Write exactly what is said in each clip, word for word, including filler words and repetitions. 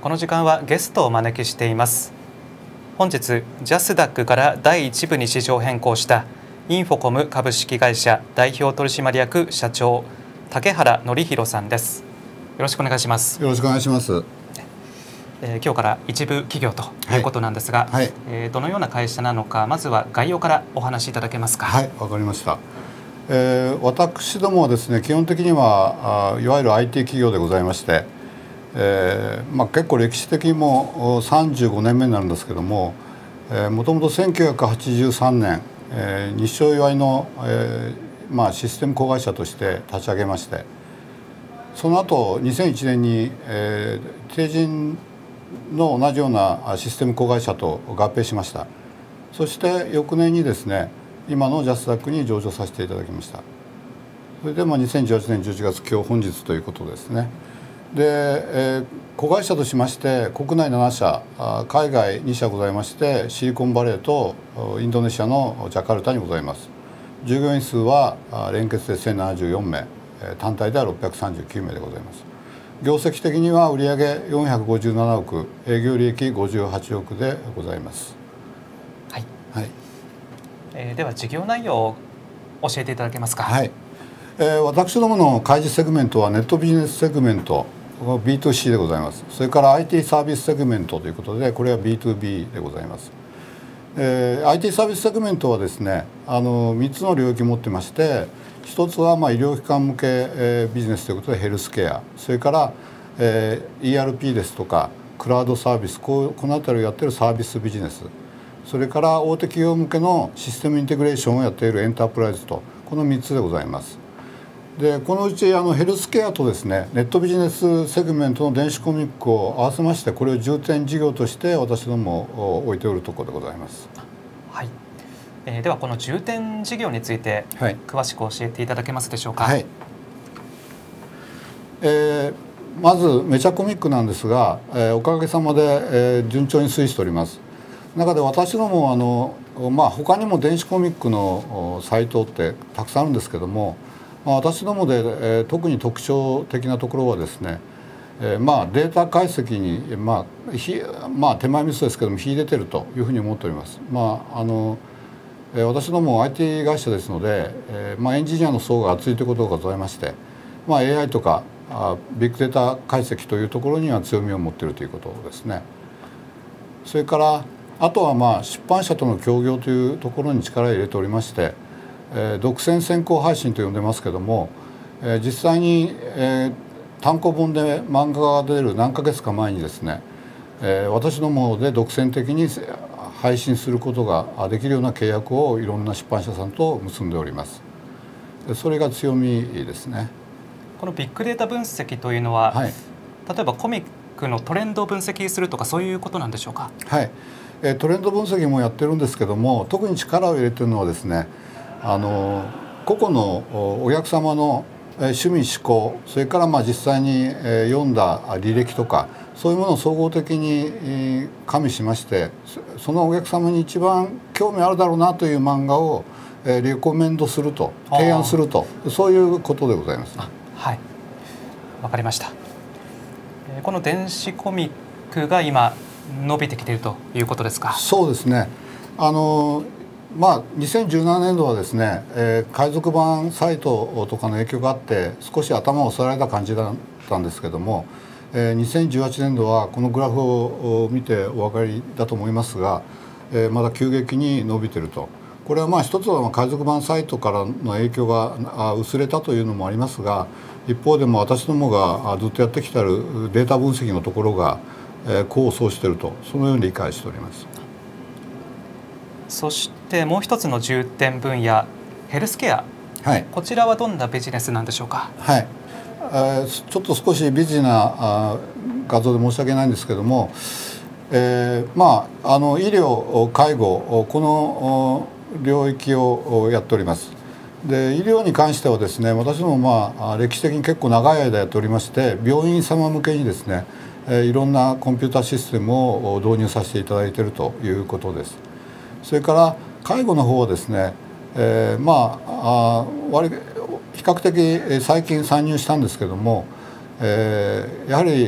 この時間はゲストをお招きしています。本日ジャスダックからだいいち部に市場変更したインフォコム株式会社代表取締役社長竹原典弘さんです。よろしくお願いします。 よろしくお願いします。 えー、今日から一部企業ということなんですが、はいはい、えー、どのような会社なのか、まずは概要からお話しいただけますか。 はい、わかりました。えー、私どもはですね、基本的にはあいわゆる アイティー 企業でございまして、えーまあ、結構歴史的にもさんじゅうごねんめになるんですけども、もともとせんきゅうひゃくはちじゅうさんねん、えー、日商祝いの、えーまあ、システム子会社として立ち上げまして、その後にせんいちねんに、えー、帝人の同じようなシステム子会社と合併しました。そして翌年にですね、今のジャスダックに上場させていただきました。それでもにせんじゅうはちねんじゅういちがつ、今日本日ということですね。で、えー、子会社としまして国内ななしゃ、海外にしゃございまして、シリコンバレーとインドネシアのジャカルタにございます。従業員数は連結でせんななじゅうよんめい、単体ではろっぴゃくさんじゅうきゅうめいでございます。業績的には売上よんひゃくごじゅうななおく、営業利益ごじゅうはちおくでございます。 はい、 はい、 えー、では事業内容を教えていただけますか。 はい、えー、私どもの開示セグメントはネットビジネスセグメント ビーツーシー でございます。それから アイティー サービスセグメントということで、これは ビーツービー でございます。えー、アイティー サービスセグメントはですね、あのみっつの領域を持ってまして、一つはまあ医療機関向け、えー、ビジネスということでヘルスケア、それから、えー、イーアールピー ですとかクラウドサービス、こうこの辺りをやっているサービスビジネス、それから大手企業向けのシステムインテグレーションをやっているエンタープライズと、このみっつでございます。でこのうちあのヘルスケアとですね、ネットビジネスセグメントの電子コミックを合わせまして、これを重点事業として私ども置いておるところでございます。 はい、えー、ではこの重点事業について詳しく教えていただけますでしょうか。 はい、えー、まずメチャコミックなんですが、えー、おかげさまで、えー、順調に推移しております。中で私どもあの、まあ、他にも電子コミックのサイトってたくさんあるんですけども、まあ、私どもで、えー、特に特徴的なところはですね、えーまあ、データ解析に、まあひまあ、手前ミスですけども秀でているというふうに思っております。まああの私ども アイティー 会社ですので、えーまあ、エンジニアの層が厚いということがございまして、まあ、エーアイ とかあビッグデータ解析というところには強みを持っているということですね。それからあとはまあ出版社との協業というところに力を入れておりまして、えー、独占先行配信と呼んでますけども、えー、実際に、えー、単行本で漫画が出る何ヶ月か前にですね、えー、私どもで独占的に配信することができるような契約をいろんな出版社さんと結んでおります。それが強みですね。 このビッグデータ分析というのは、はい、例えばコミックのトレンドを分析するとかそういうことなんでしょうか。 はい、トレンド分析もやってるんですけども、特に力を入れてるのはですね、あの個々のお客様の趣味嗜好、それからまあ実際に読んだ履歴とか、そういうものを総合的に加味しまして、そのお客様に一番興味あるだろうなという漫画をレコメンドすると、提案すると、そういうことでございます。 はい、わかりました。この電子コミックが今伸びてきているということですか。 そうですね。あのまあ、にせんじゅうななねんどはですね、えー、海賊版サイトとかの影響があって少し頭を押さえられた感じだったんですけども、えー、にせんじゅうはちねんどはこのグラフを見てお分かりだと思いますが、えー、まだ急激に伸びていると。これはまあ一つは海賊版サイトからの影響が薄れたというのもありますが、一方でも私どもがずっとやってきているデータ分析のところが功を奏していると、そのように理解しております。 そしてもう一つの重点分野、ヘルスケア、はい、こちらはどんなビジネスなんでしょうか。 はい、えー、ちょっと少しビジなあ画像で申し訳ないんですけども、えー、まああの医療介護この領域をやっております。で医療に関してはですね、私どもまあ歴史的に結構長い間やっておりまして、病院様向けにですね、いろんなコンピューターシステムを導入させていただいているということです。それから介護の方はですね、えー、まあ割比較的最近参入したんですけども、えー、やはり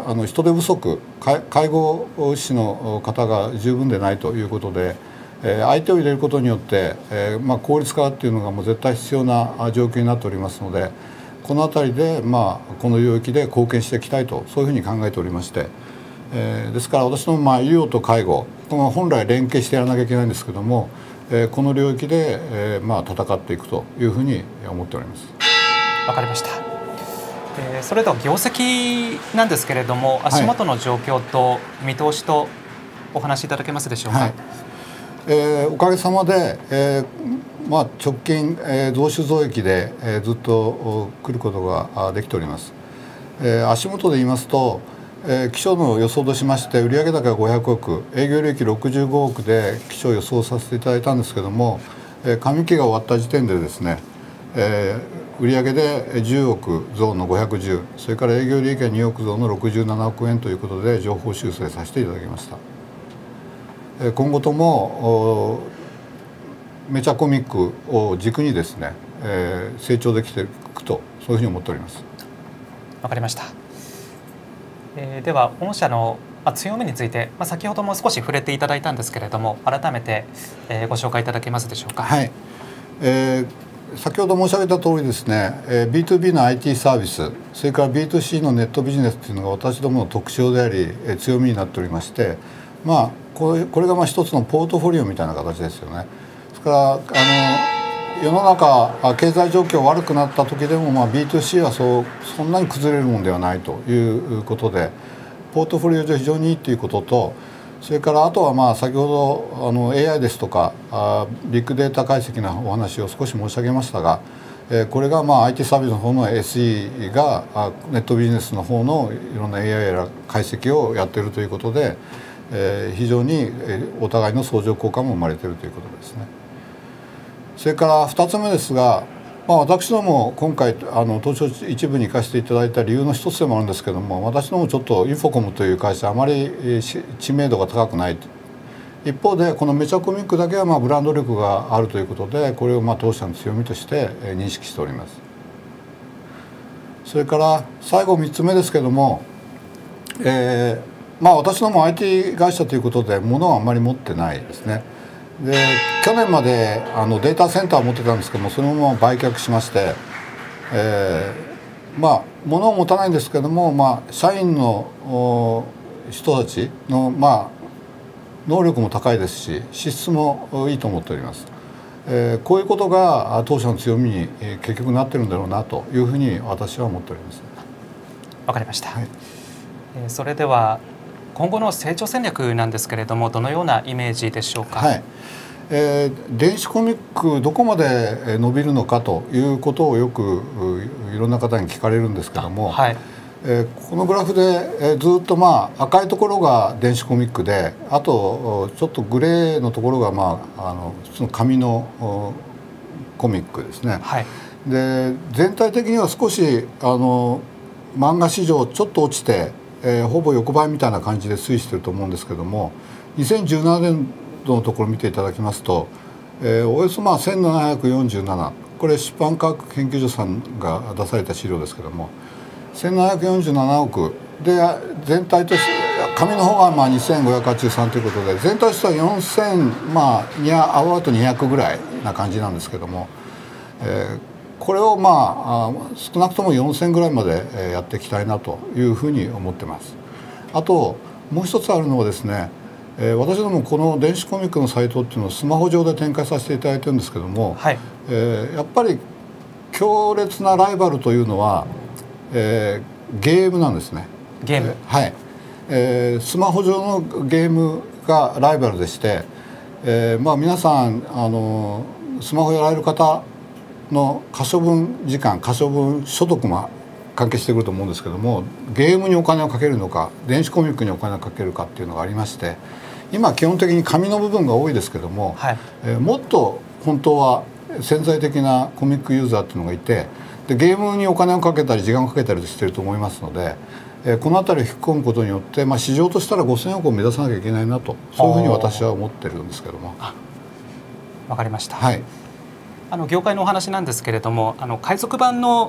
あの人手不足、介護士の方が十分でないということで、えー、相手を入れることによって、えーまあ、効率化っていうのがもう絶対必要な状況になっておりますので、この辺りで、まあ、この領域で貢献していきたいと、そういうふうに考えておりまして、えー、ですから私ども、まあ、医療と介護、この本来連携してやらなきゃいけないんですけども、えー、この領域で、えーまあ、戦っていくというふうに思っております。 わかりました。えー、それでは業績なんですけれども、足元の状況と見通しとお話しいただけますでしょうか。はい、 えー、おかげさまで、えーまあ、直近、えー、増収増益で、えー、ずっと来ることができております。えー、足元で言いますと、えー、期初の予想としまして売上高がごひゃくおく、営業利益ろくじゅうごおくで期初予想させていただいたんですけども、えー、上期が終わった時点でですね、えー、売上でじゅうおく増のごひゃくじゅう、それから営業利益がにおく増のろくじゅうななおくえんということで上方修正させていただきました。えー、今後ともメチャコミックを軸にですね、えー、成長できていくと、そういうふうに思っております。 わかりました。えー、では御社の強みについて、まあ、先ほども少し触れていただいたんですけれども、改めて、えー、ご紹介いただけますでしょうか。 はい、えー、先ほど申し上げた通りですね、えー、ビーツービー の アイティー サービス、それから ビーツーシー のネットビジネスというのが私どもの特徴であり、えー、強みになっておりまして、まあ、これ、これがまあ一つのポートフォリオみたいな形ですよね。ですからあの世の中経済状況悪くなった時でも、まあ、ビーツーシー はそうそんなに崩れるものではないということで、ポートフォリオ上非常にいいということと、それからあとはまあ先ほどあの エーアイ ですとかあビッグデータ解析のお話を少し申し上げましたが、えー、これがまあ アイティー サービスの方の エスイー があネットビジネスの方のいろんな エーアイ や解析をやっているということで、えー、非常にお互いの相乗効果も生まれているということですね。それからふたつめですが、まあ、私ども今回あの東証一部に行かせていただいた理由の一つでもあるんですけども、私どもちょっとインフォコムという会社あまり知名度が高くない。一方でこのメチャコミックだけはまあブランド力があるということで、これをまあ当社の強みとして認識しております。それから最後みっつめですけども、えー、まあ私ども アイティー 会社ということで物はあんまり持ってないですね。で去年まであのデータセンターを持ってたんですけども、そのまま売却しまして、えー、まあ物を持たないんですけども、まあ、社員の人たちの、まあ、能力も高いですし資質もいいと思っております。えー、こういうことが当社の強みに結局なってるんだろうなというふうに私は思っております。 わかりました。はい、えー、それでは今後の成長戦略なんですけれども、どのようなイメージでしょうか。 はい、えー、電子コミックどこまで伸びるのかということをよくいろんな方に聞かれるんですけども、はい、えー、このグラフで、えー、ずっとまあ赤いところが電子コミックで、あとちょっとグレーのところがまああの普通の紙のコミックですね。はい、で全体的には少しあの漫画市場ちょっと落ちて、えー、ほぼ横ばいみたいな感じで推移していると思うんですけども、にせんじゅうななねんどのところを見ていただきますと、えー、およそまあせんななひゃくよんじゅうなな、これ出版科学研究所さんが出された資料ですけども、せんななひゃくよんじゅうななおくで全体として紙の方がまあにせんごひゃくはちじゅうさんということで、全体としてはよんせん、まあアワーとにひゃくぐらいな感じなんですけども、えー、これをまあ少なくともよんせんぐらいまでやっていきたいなというふうに思ってます。あともう一つあるのはですね、えー、私どもこの電子コミックのサイトっていうのをスマホ上で展開させていただいてるんですけども、はい、えー、やっぱり強烈なライバルというのは、えー、ゲームなんですね。 ゲーム、 えー、はい、えー、スマホ上のゲームがライバルでして、えーまあ、皆さんあのスマホやられる方の可処分時間、可処分所得も関係してくると思うんですけども、ゲームにお金をかけるのか電子コミックにお金をかけるかっていうのがありまして、今基本的に紙の部分が多いですけども、はい、えー、もっと本当は潜在的なコミックユーザーっていうのがいて、でゲームにお金をかけたり時間をかけたりしてると思いますので、えー、この辺りを引っ込むことによって、まあ、市場としたらごせんおくを目指さなきゃいけないなと、そういうふうに私は思ってるんですけども。 わかりました。 はい、 あの業界のお話なんですけれども、あの海賊版の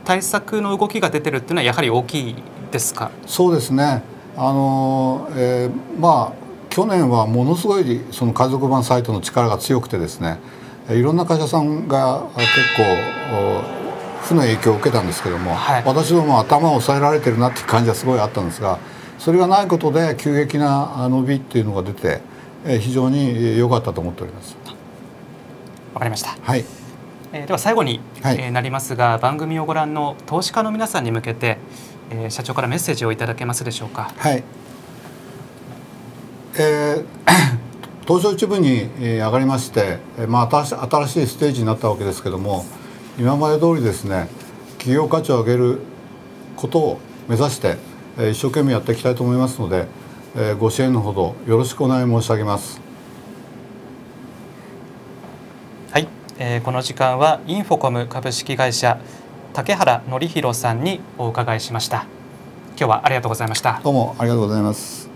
対策の動きが出てるっていうのはやはり大きいですか。 そうですね。あの、えー、まあ去年はものすごいその海賊版サイトの力が強くてですね、いろんな会社さんが結構負の影響を受けたんですけども、はい、私ども頭を押さえられてるなっていう感じはすごいあったんですが、それがないことで急激な伸びっていうのが出て非常に良かったと思っております。 わかりました。 はい。 えー、では最後に、はい、えー、なりますが、番組をご覧の投資家の皆さんに向けて、えー、社長からメッセージをいただけますでしょうか。 はい。えー、東証一部に上がりまして、まあ、新し新しいステージになったわけですけども、今まで通りですね、企業価値を上げることを目指して一生懸命やっていきたいと思いますので、ご支援のほどよろしくお願い申し上げます。 はい、えー、この時間はインフォコム株式会社竹原典弘さんにお伺いしました。今日はありがとうございました。 どうもありがとうございます。